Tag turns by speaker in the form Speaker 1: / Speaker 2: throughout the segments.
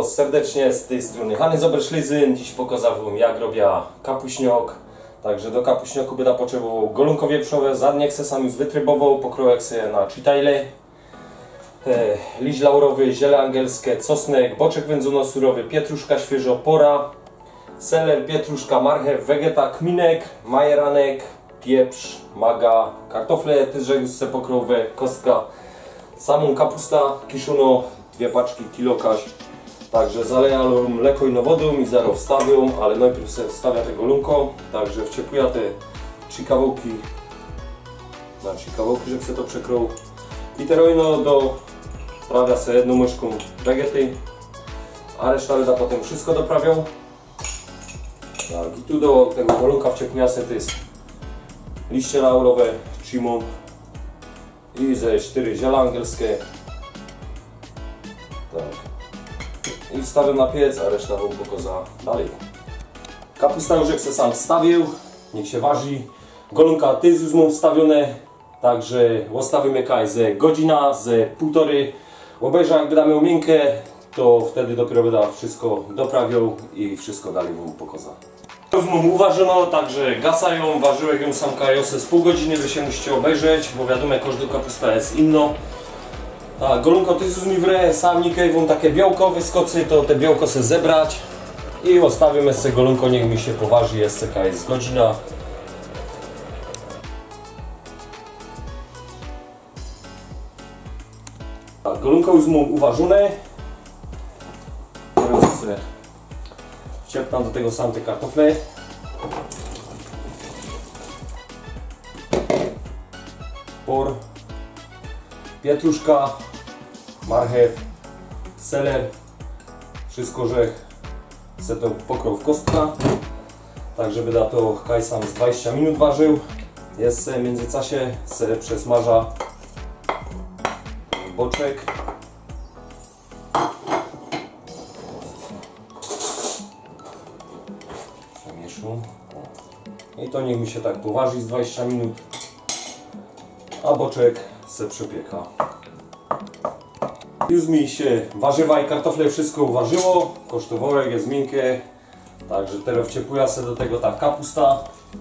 Speaker 1: was serdecznie, z tej strony Hannes Oberschlesien. Dziś pokazał wam, jak robię kapuśniok. Także do kapuśnioku będę potrzebował golonko wieprzowe, zadniek se sam już wytrybował, pokroję se na czytajle, liść laurowy, ziele angielskie, czosnek, boczek wędzono-surowy, pietruszka świeżo, pora, seler, pietruszka, marchew, wegeta, kminek, majeranek, pieprz, maga, kartofle też se pokroję, kostka, samą kapusta kiszono, 2 paczki, kilokaś. Także zaleję mleko i wodą i zaraz wstawię, ale najpierw sobie wstawia tego lunko. Także wciepluję te 3 kawałki na 3 kawałki, żeby sobie to przekroł. I teraz doprawia sobie jedną łyżką wegety, a resztę będę potem wszystko doprawiał. Tak, i tu do tego golonka wciepluję sobie to jest liście laurowe, cimon i ze 4 ziela angielskie. Tak. I wstawię na piec, a reszta wam pokaza dalej. Kapusta już jak se sam wstawił, niech się waży. Golonka też już mam wstawione, także ostawimy kaj ze godzina, ze półtorej. Obejrzę, jak będę miał miękkie, to wtedy dopiero będę wszystko doprawiał i wszystko dalej wam pokaza. Już mam uważono, także gasają, ważyłem ją sam kajosę z pół godziny, wy się musicie obejrzeć, bo wiadomo, każda kapusta jest inna. A golonko to jest mi wre, samnikę wam takie białko wyskoczy, to te białko se zebrać i ostawimy se golonko, niech mi się poważy, jest jakaś godzina. Tak, golonko już mam uważone. Teraz wciepnam do tego sam te kartofle. Por, pietruszka, marchew, seler, wszystko, że se to pokroł w kostka, tak żeby da to kaj sam z 20 minut ważył. Jest se w międzyczasie se przesmaża boczek. Przemieszam. I to niech mi się tak poważy z 20 minut, a boczek se przepieka. Już mi się warzywa i kartofle wszystko uważyło, kosztoworek jest miękkie, także teraz wciepluję se do tego ta kapusta.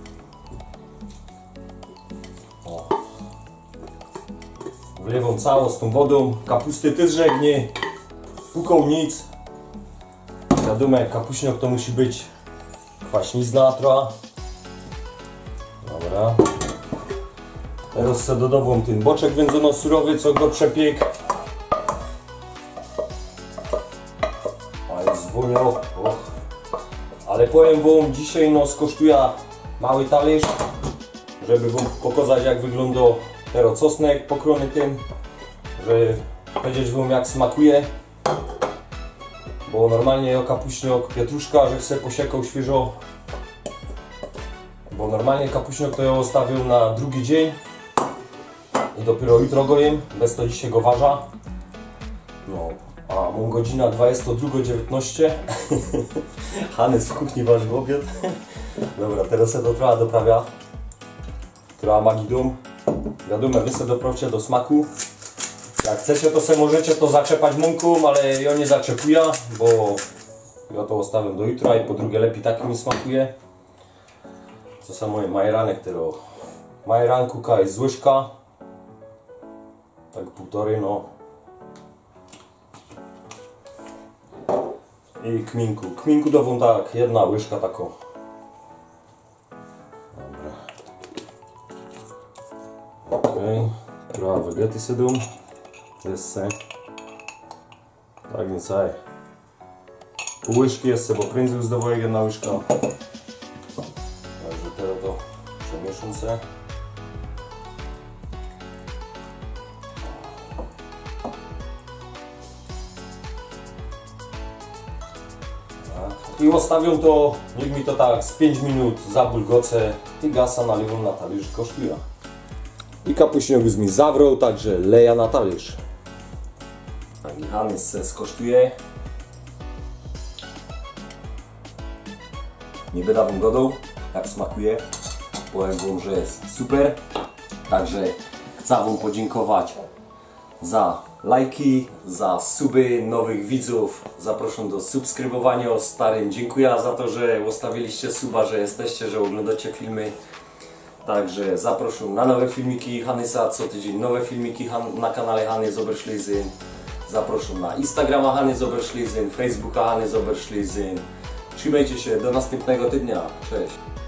Speaker 1: O. Wlewam całą z tą wodą, kapusty też żegnie, puką nic. Wiadomo, jak kapuśniok to musi być kwaśnizna trochę. Dobra. Teraz se dodawam ten boczek wędzono-surowy, co go przepiek. Zwoniał. Ale powiem wam, dzisiaj skosztuję mały talerz, żeby wam pokazać, jak wygląda teraz czosnek pokrony tym, żeby powiedzieć wam, jak smakuje. Bo normalnie kapuśniok, pietruszka, że chcę posiekał świeżo. Bo normalnie kapuśniok to ja zostawił na drugi dzień i dopiero jutro go jem, bez to dzisiaj go waża. No. A mam godzina 22:19. Hannes w kuchni waży obiad. Dobra, teraz se to trochę doprawia. Trochę magii dum. Wiadomo, wy se doprawcie do smaku. Jak chcecie, to se możecie to zaczepać mąką, ale ja nie zaczepuję, bo ja to zostawię do jutra i po drugie lepiej taki mi smakuje. To są moje majeranek teraz. Majeranku kaj z łyżka. Tak półtorej, no. I kminku. Kminku dową tak, 1 łyżka taką. Dobra. Okej. Trochę wegety sedą. Jest se. Tak więc aj. Pół łyżki jest se, bo prędzej zdawuje 1 łyżka. Także teraz to przemieszam se. I zostawią to, niech mi to tak z 5 minut zabulgoce i gasa nalewam na talerz, kosztuje. I kapuśniok już mi zawrał, także leja na talerz. Tak, i Hannes se skosztuje. Nie będę wam gadał, jak smakuje. Powiem wam, że jest super. Także chcę wam podziękować za lajki, za suby nowych widzów. Zapraszam do subskrybowania. Starym dziękuję za to, że ustawiliście suba, że jesteście, że oglądacie filmy. Także zapraszam na nowe filmiki Hanysa, co tydzień nowe filmiki na kanale Hanys Oberschlesien. Zapraszam na Instagrama Hanys Oberschlesien, Facebooka Hanys Oberschlesien. Trzymajcie się, do następnego tygodnia. Cześć!